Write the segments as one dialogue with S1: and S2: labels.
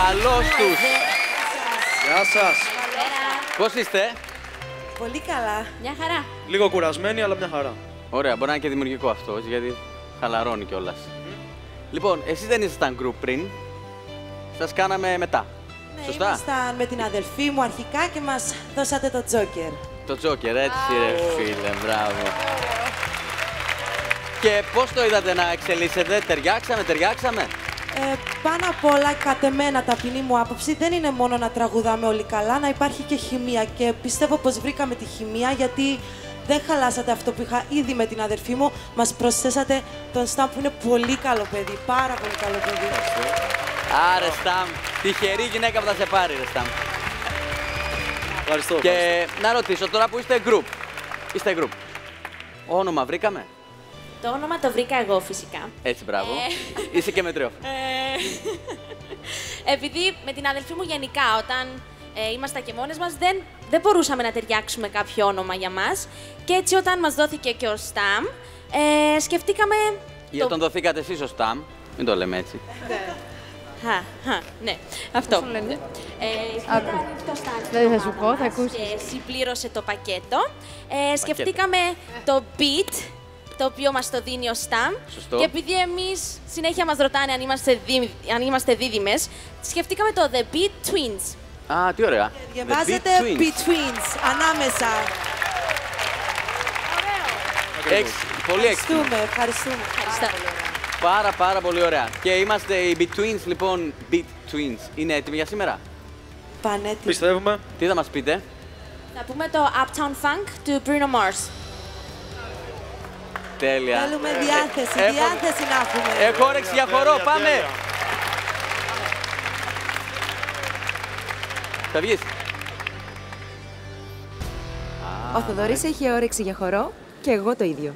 S1: Καλώς τους.
S2: Γεια σας.
S1: Πώς είστε?
S3: Πολύ καλά.
S4: Μια χαρά.
S2: Λίγο κουρασμένοι, αλλά μια χαρά.
S1: Ωραία, μπορεί να είναι και δημιουργικό αυτό, έτσι, γιατί χαλαρώνει κιόλας. Λοιπόν, εσείς δεν ήσασταν group πριν. Σας κάναμε μετά.
S3: Ναι,
S1: Σωστά.
S3: ήμασταν με την αδελφή μου αρχικά και μας δώσατε το Τζόκερ.
S1: Το Τζόκερ, έτσι ρε φίλε, μπράβο. Και πώς το είδατε να εξελίσσετε, ταιριάξαμε.
S3: Πάνω απ' όλα, κατ' εμένα, ταπεινή μου άποψη, δεν είναι μόνο να τραγουδάμε όλοι καλά, να υπάρχει και χημεία. Και πιστεύω πως βρήκαμε τη χημεία, γιατί δεν χαλάσατε αυτό που είχα ήδη με την αδερφή μου. Μας προσθέσατε τον Σταμ που είναι πολύ καλό παιδί, πάρα πολύ καλό παιδί.
S1: Άρε Σταμ, τυχερή γυναίκα που θα σε πάρει ρε Σταμ.
S2: Ευχαριστώ.
S1: Και να ρωτήσω τώρα που είστε group. Όνομα βρήκαμε.
S4: Το όνομα το βρήκα εγώ φυσικά.
S1: Έτσι, μπράβο. Είσαι και μετριό.
S4: Επειδή με την αδελφή μου γενικά, όταν ήμασταν και μόνες μας, δεν μπορούσαμε να ταιριάξουμε κάποιο όνομα για μας. Και έτσι όταν μας δόθηκε και ο Σταμ, σκεφτήκαμε...
S1: Για τον δοθήκατε εσείς ο Σταμ. Μην το λέμε έτσι.
S4: Ναι, αυτό.
S5: Πώς λένε?
S4: Δεν
S5: θα σου πω, θα ακούσεις.
S4: Και συμπλήρωσε το πακέτο. Σκεφτήκαμε το beat, το οποίο μας το δίνει ο Σταμ.
S1: Σωστό.
S4: Και επειδή εμείς συνέχεια μας ρωτάνε αν είμαστε δίδυμες, σκεφτήκαμε το The Beat Twins.
S1: Α, τι ωραία.
S3: Διαβάζετε
S1: The Beat Twins.
S3: Betweens, ανάμεσα.
S1: Πολύ έξυπνο.
S3: Ευχαριστούμε.
S1: Πάρα πολύ ωραία. Και είμαστε οι Beat Twins, λοιπόν, Beat Twins. Είναι έτοιμοι για σήμερα?
S3: Πανέτοιμοι.
S2: Πιστεύουμε.
S1: Τι θα μας πείτε?
S4: Θα πούμε το Uptown Funk του Bruno Mars.
S1: Τέλεια.
S3: Θέλουμε διάθεση να έχουμε.
S1: Έχω όρεξη για χορό, πάμε! Θα βγεις.
S5: Ο Θοδωρής έχει όρεξη για χορό και εγώ το ίδιο.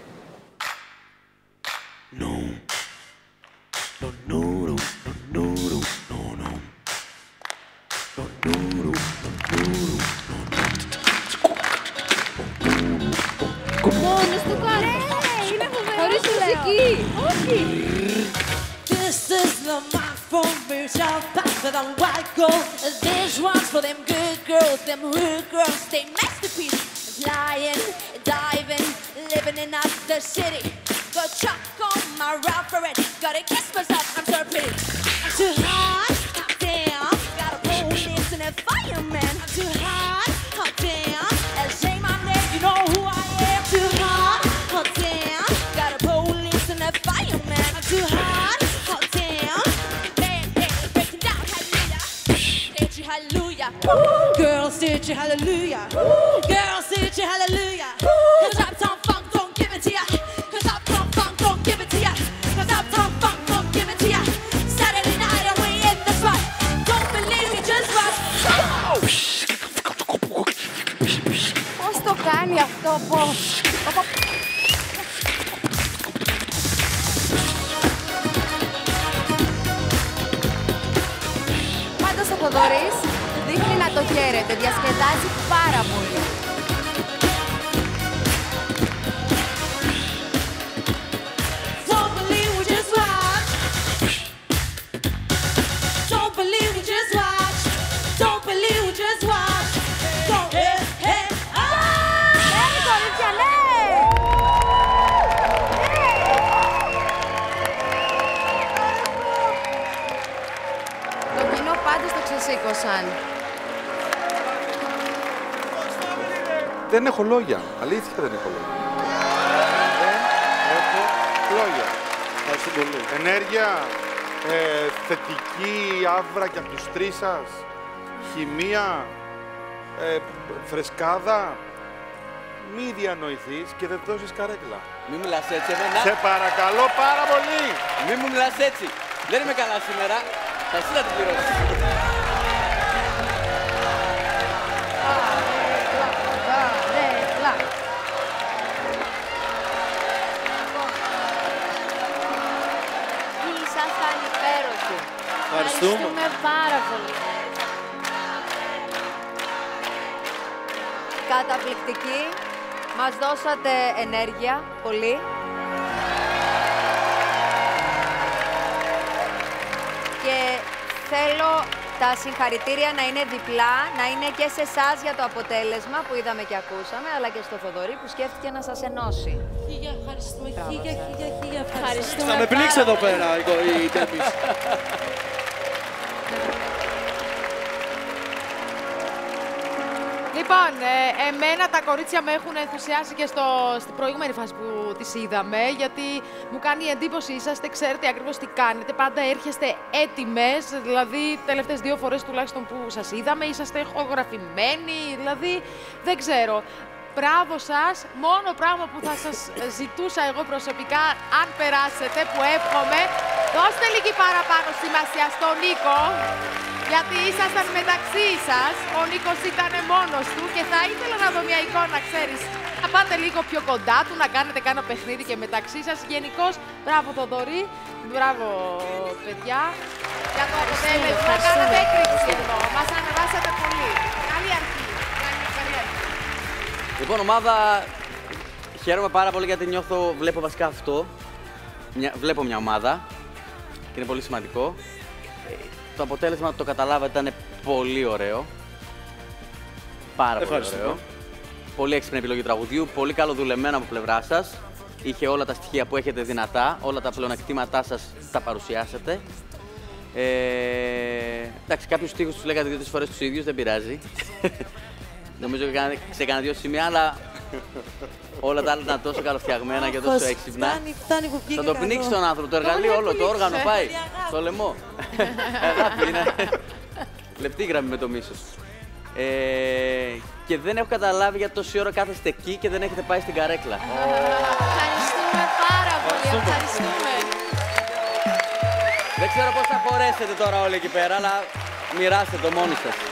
S6: Μόνος του κάνει. Χωρίς μουσική. Όχι.
S3: This is the man from Virgin Pass with a white gold. This one's for them good girls, them hood girls, they masterpiece. Flying, diving, living in the city. Got chuck on my rap for it. Gotta kiss myself, I'm so pretty. I'm too hot, hot damn. Got a police and a fireman. I'm too hot, hot damn. And say my name, you know who I am. Too hot, hot damn. Got a police and a fireman. I'm too hot, hot damn. Man, breaking down, hallelujah. Hallelujah. Girls, did you hallelujah? Girls, did you hallelujah? Cause Uptown Funk don't give it to ya. Cause Uptown Funk don't give it to ya. Cause Uptown Funk don't give it to ya. Saturday night and we in the spot. Don't believe me, just watch.
S5: Πώς το κάνει αυτό, πώς? Πάντως ο Θοδωρής δείχνει να το χαίρεται, διασκεδάζει πάρα πολύ.
S3: Don't believe we just watch. Don't believe we just watch. Don't believe we just watch. Don't, hey, hey,
S5: Hey, κορίτσια, ναι! Το κοινό πάντως το ξεσήκωσαν.
S7: Δεν έχω λόγια. Αλήθεια δεν έχω λόγια. Δεν έχω λόγια.
S2: Ευχαριστώ πολύ.
S7: Ενέργεια, θετική άβρα και από τους τρεις σας, χημεία, φρεσκάδα. Μη διανοηθείς και δεν δώσεις καρέκλα.
S1: Μην μιλάς έτσι, εμένα.
S7: Σε παρακαλώ πάρα πολύ.
S1: Μην μου μιλάς έτσι. Δεν είμαι καλά σήμερα. Θα εσύ να την πληρώσεις.
S6: Ήσασταν υπέροχοι.
S2: Ευχαριστούμε.
S6: Πάρα πολύ.
S5: Καταπληκτική. Μας δώσατε ενέργεια, πολύ. Και θέλω Τα συγχαρητήρια να είναι διπλά, να είναι και σε εσάς για το αποτέλεσμα που είδαμε και ακούσαμε, αλλά και στο Θοδωρή που σκέφτηκε να σας ενώσει.
S3: Χίλια ευχαριστούμε, χίλια ευχαριστούμε.
S2: Θα με πνίξει εδώ πέρα η Ντέμις.
S8: Λοιπόν, εμένα τα κορίτσια με έχουν ενθουσιάσει και στην προηγούμενη φάση που τις είδαμε, γιατί μου κάνει εντύπωση, είσαστε, ξέρετε ακριβώς τι κάνετε, πάντα έρχεστε έτοιμες, δηλαδή τελευταίες 2 φορές τουλάχιστον που σας είδαμε, είσαστε χορογραφημένοι, δηλαδή δεν ξέρω. Μπράβο σας, μόνο πράγμα που θα σας ζητούσα εγώ προσωπικά, αν περάσετε, που εύχομαι, δώστε λίγη παραπάνω σημασία στον Νίκο, γιατί ήσασταν μεταξύ σας, ο Νίκος ήταν μόνος του και θα ήθελα να δω μια εικόνα, ξέρεις, να πάτε λίγο πιο κοντά του, να κάνετε κάνα παιχνίδι και μεταξύ σας. Γενικώς, μπράβο Θοδωρή, μπράβο παιδιά, για το αποτέλεσμα. Κάνατε έκρηξη εδώ, μας ανεβάσατε πολύ. Καλή αρχή.
S1: Λοιπόν, ομάδα, χαίρομαι πάρα πολύ γιατί βλέπω βασικά αυτό. Βλέπω μια ομάδα και είναι πολύ σημαντικό. Το αποτέλεσμα, το καταλάβατε, ήταν πολύ ωραίο. Πάρα πολύ ωραίο. Πολύ έξυπνη επιλογή τραγουδιού, πολύ καλοδουλεμένο από πλευρά σας. Είχε όλα τα στοιχεία που έχετε δυνατά, όλα τα πλεονεκτήματά σας τα παρουσιάσετε. Εντάξει, κάποιους στίχους τους λέγατε 2-3 φορές τους ίδιους, δεν πειράζει. Νομίζω σε κανένα 2 σημεία, αλλά όλα τα άλλα ήταν τόσο καλοφτιαγμένα και τόσο έξυπνα. Θα το πνίξει τον άνθρωπο, το εργαλείο όλο, το όργανο πάει στο λαιμό. Αγάπη, είναι λεπτή γραμμή με το μίσος. Και δεν έχω καταλάβει γιατί τόση ώρα κάθεστε εκεί και δεν έχετε πάει στην καρέκλα.
S3: Ευχαριστούμε πάρα πολύ, ευχαριστούμε.
S1: Δεν ξέρω πώς θα χωρέσετε τώρα όλοι εκεί πέρα, αλλά μοιράστε το μόνοι σας.